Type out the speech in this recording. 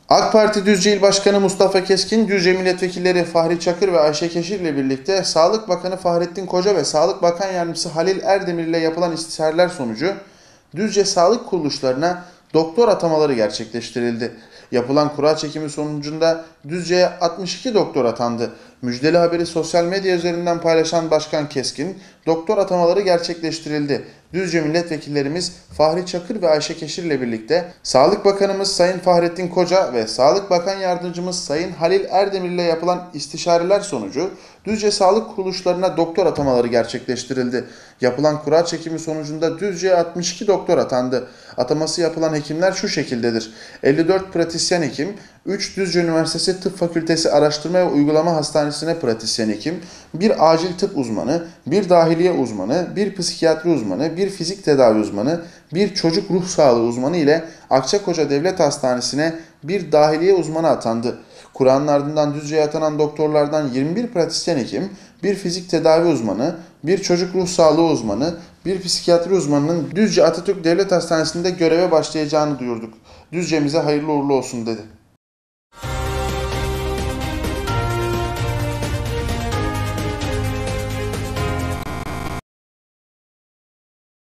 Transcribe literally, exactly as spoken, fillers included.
AK Parti Düzce İl Başkanı Mustafa Keskin, Düzce Milletvekilleri Fahri Çakır ve Ayşe Keşir ile birlikte Sağlık Bakanı Fahrettin Koca ve Sağlık Bakan Yardımcısı Halil Erdemir ile yapılan istişareler sonucu Düzce Sağlık Kuruluşlarına doktor atamaları gerçekleştirildi. Yapılan kura çekimi sonucunda Düzce'ye altmış iki doktor atandı. Müjdeli haberi sosyal medya üzerinden paylaşan Başkan Keskin, doktor atamaları gerçekleştirildi. Düzce milletvekillerimiz Fahri Çakır ve Ayşe Keşir ile birlikte Sağlık Bakanımız Sayın Fahrettin Koca ve Sağlık Bakan Yardımcımız Sayın Halil Erdemir ile yapılan istişareler sonucu Düzce Sağlık Kuruluşlarına doktor atamaları gerçekleştirildi. Yapılan kura çekimi sonucunda Düzce'ye altmış iki doktor atandı. Ataması yapılan hekimler şu şekildedir: elli dört pratisyen hekim, üç Düzce Üniversitesi Tıp Fakültesi Araştırma ve Uygulama Hastanesi'ne pratisyen hekim, bir acil tıp uzmanı, bir dahiliye uzmanı, bir psikiyatri uzmanı, bir fizik tedavi uzmanı, bir çocuk ruh sağlığı uzmanı ile Akçakoca Devlet Hastanesi'ne bir dahiliye uzmanı atandı. Kur'an'ın ardından Düzce'ye atanan doktorlardan yirmi bir pratisyen hekim, bir fizik tedavi uzmanı, bir çocuk ruh sağlığı uzmanı, bir psikiyatri uzmanının Düzce Atatürk Devlet Hastanesi'nde göreve başlayacağını duyurduk. Düzce'mize hayırlı uğurlu olsun dedi.